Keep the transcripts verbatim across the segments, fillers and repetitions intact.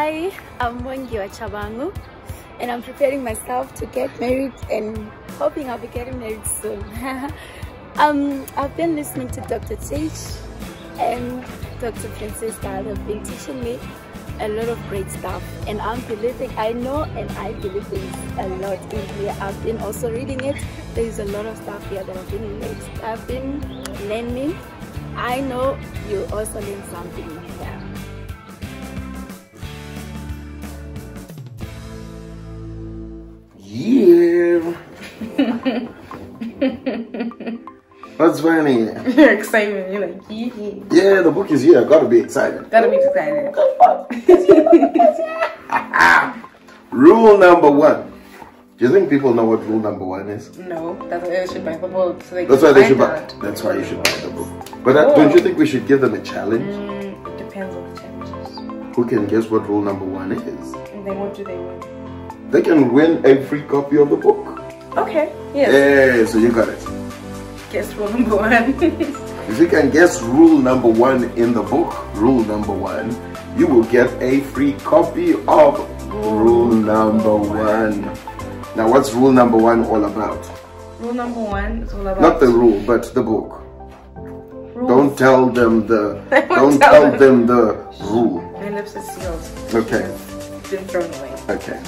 Hi, I'm Mwangiwa Chabangu, and I'm preparing myself to get married and hoping I'll be getting married soon. um, I've been listening to Doctor Sage and Doctor Princess that have been teaching me a lot of great stuff, and I'm believing, I know and I believe there's a lot in here. I've been also reading it. There's a lot of stuff here that I've been, I've been learning. I know you also learn something here. Yeah. What's funny? You're excited. You're like, yeah. Yeah, the book is here. Gotta be excited. Gotta be excited. Rule number one. Do you think people know what rule number one is? No, that's why they should buy the book. So they that's can why they should buy buy. it. That's why you should buy the book. But uh, don't you think we should give them a challenge? Mm, it depends on the challenges. Who can guess what rule number one is? And then what do they win? They can win a free copy of the book. Okay. Yes. Yeah, so you got it. Guess rule number one. If you can guess rule number one in the book, rule number one, you will get a free copy of rule number one. Now, what's rule number one all about? Rule number one is all about... Not the rule, but the book. Rules. Don't tell them the... I won't don't tell tell them. them the rule. My lips are sealed. Okay. It's been thrown away. Okay.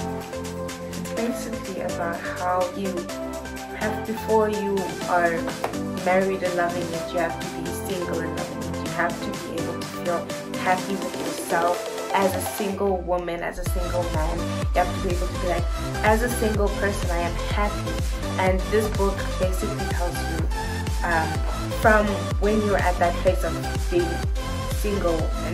It's basically about how you have, before you are married and loving it, you have to be single and loving it. You have to be able to feel happy with yourself as a single woman, as a single man. You have to be able to be like, as a single person, I am happy. And this book basically tells you um, from when you're at that place of being single and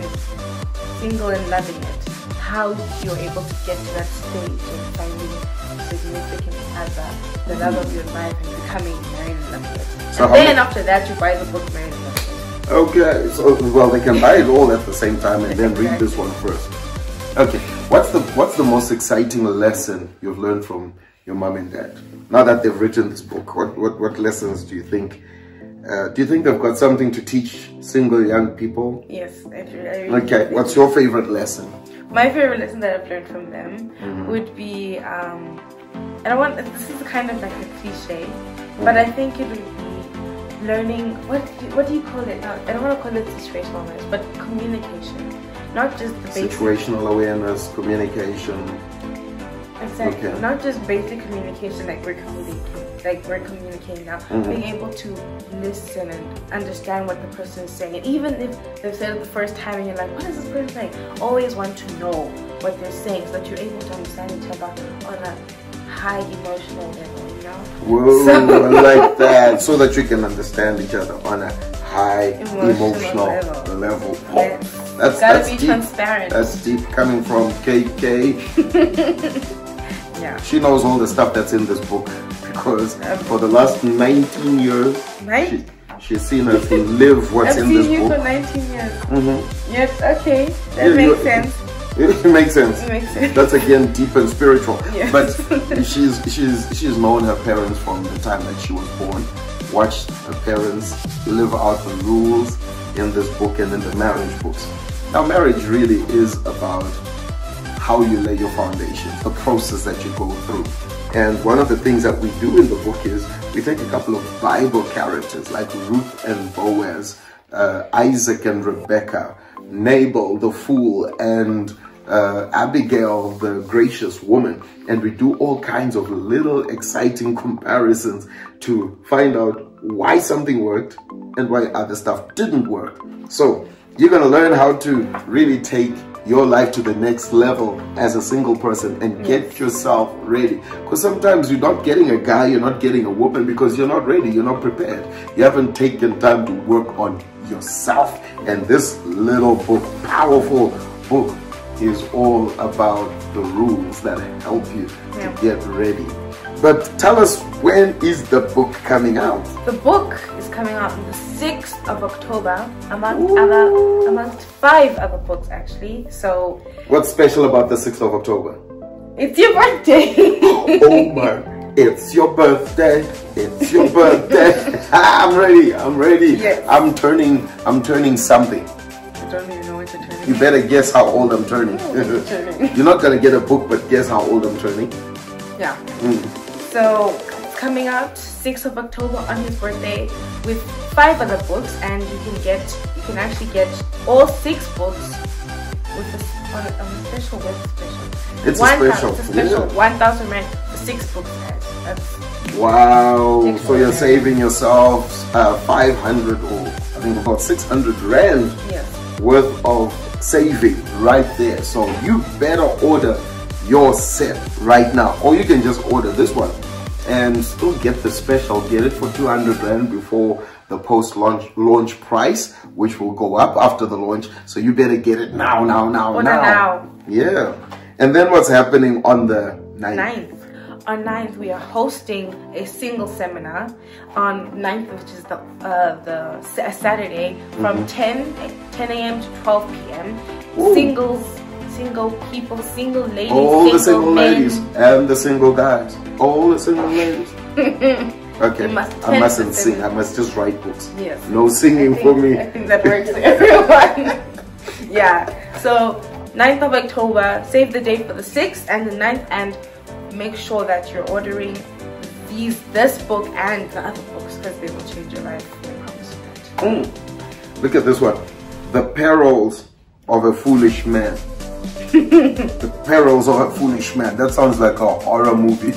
single and loving it, how you're able to get to that stage of finding significant other, the love of your life, and becoming married and loving it. So and then after that, you buy the book Married and Loving It. Okay, so well they can buy it all at the same time and then read this one first. Okay, what's the what's the most exciting lesson you've learned from your mom and dad? Now that they've written this book, what what, what lessons do you think? Uh, do you think they've got something to teach single young people? Yes, I do. I really Okay, do. what's your favorite lesson? My favorite lesson that I've learned from them Mm-hmm. would be, um, and I want, this is kind of like a cliche, mm-hmm. but I think it would be learning, what do you, what do you call it now? I don't want to call it situational awareness, but communication. Not just the basic... Situational awareness, communication. Exactly. Okay. Not just basic communication like we're communicating, like we're communicating now. Mm-hmm. Being able to listen and understand what the person is saying. And even if they've said it the first time and you're like, what is this person saying? Always want to know what they're saying so that you're able to understand each other on a high emotional level, you know? Whoa, So I like that. So that you can understand each other on a high emotional, Emotional level. level. Oh, Yes. that's Gotta that's be deep. transparent. That's deep, coming from K K. Yeah. She knows all the stuff that's in this book because Um, for the last nineteen years, Right? she, she's seen us live what's I've in this seen you book. for nineteen years. Mm-hmm. Yes, okay. That Yeah, makes you- sense. It makes sense. It makes sense. That's again deep and spiritual. Yes. But she's she's she's known her parents from the time that she was born. Watched her parents live out the rules in this book and in the marriage books. Now, marriage really is about how you lay your foundation, the process that you go through. And one of the things that we do in the book is we take a couple of Bible characters like Ruth and Boaz, uh, Isaac and Rebecca, Nabal the fool, and uh, Abigail the gracious woman, and we do all kinds of little exciting comparisons to find out why something worked and why other stuff didn't work. So you're going to learn how to really take your life to the next level as a single person and get yourself ready. Because sometimes you're not getting a guy, you're not getting a woman because you're not ready, you're not prepared. You haven't taken time to work on yourself. And this little book, powerful book, is all about the rules that help you Yeah. to get ready. But tell us, when is the book coming out? The book is coming out on the sixth of October, amongst other, amongst five other books actually. So What's special about the sixth of October? it's your birthday. Oh my, it's your birthday, it's your birthday. I'm ready, I'm ready. Yes. I'm turning, I'm turning something. I don't even know what is it turning? You better guess how old I'm turning. Oh, it's turning. You're not gonna get a book, but guess how old I'm turning. Yeah. Mm. So it's coming out sixth of October on his birthday with five other books, and you can get you can actually get all six books with a, on, a, on a special web special. It's One, a special. It's a special Yeah. one thousand rand for six books, guys. That's Wow. So you're saving yourself uh, five hundred or I think about six hundred rand yes. worth of saving right there. So you better order your set right now, or you can just order this one and still get the special. Get it for two hundred rand before the post launch launch price, which will go up after the launch. So you better get it now, now, now, Order now. now. Yeah. And then what's happening on the ninth? ninth. On ninth, we are hosting a single seminar on ninth, which is the uh, the Saturday, from Mm-hmm. ten a m to twelve p m Ooh. Singles, single people, single ladies, All single the single men. ladies and the single guys. All the single ladies. Okay, You must I mustn't attend the sing. I must just write books. Yes. No singing I think, for me. I think that works for everyone. Yeah. So ninth of October, save the date for the sixth and the ninth, and make sure that you're ordering these this book and the other books, because they will change your life. I promise you that. Mm. Look at this one. The Perils of a Foolish Man. The Perils of a Foolish Man. That sounds like a horror movie.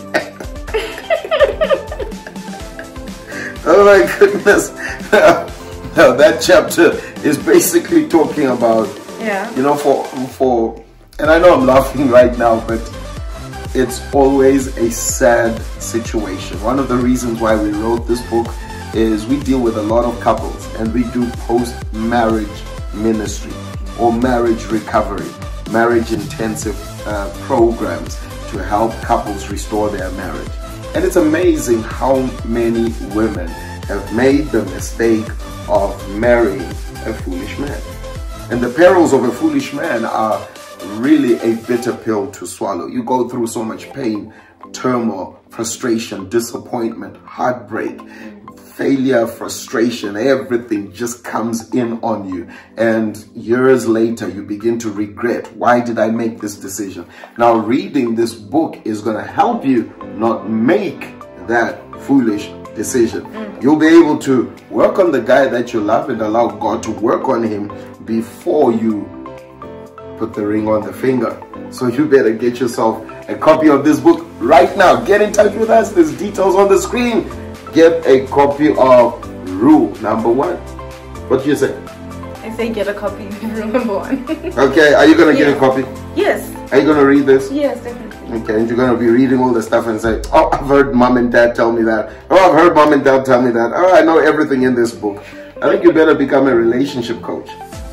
Oh my goodness. Now that chapter is basically talking about, Yeah. you know, for, for, and I know I'm laughing right now, but it's always a sad situation. One of the reasons why we wrote this book is we deal with a lot of couples, and we do post-marriage ministry or marriage recovery, marriage intensive uh, programs to help couples restore their marriage. And it's amazing how many women have made the mistake of marrying a foolish man. And the perils of a foolish man are really a bitter pill to swallow. You go through so much pain, turmoil, frustration, disappointment, heartbreak, failure, frustration, everything just comes in on you. And years later, you begin to regret, why did I make this decision? Now, reading this book is going to help you not make that foolish decision. Mm. You'll be able to work on the guy that you love and allow God to work on him before you put the ring on the finger. So you better get yourself a copy of this book right now. Get in touch with us. There's details on the screen. Get a copy of Rule Number One. What do you say? I say get a copy of Rule Number One. Okay, are you going to Yeah. get a copy? Yes. Are you going to read this? Yes, definitely. Okay, and you're going to be reading all the stuff and say, oh, I've heard mom and dad tell me that. Oh, I've heard mom and dad tell me that. Oh, I know everything in this book. I think you better become a relationship coach.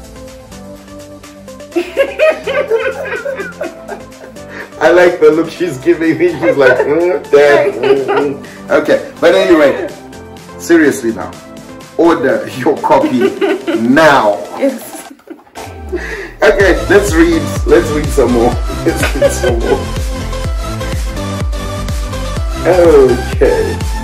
I like the look she's giving me. She's like, mm, dad, mm, mm. Okay, but anyway, seriously now, order your copy now. Yes. Okay, let's read. Let's read some more. Let's read some more. Okay.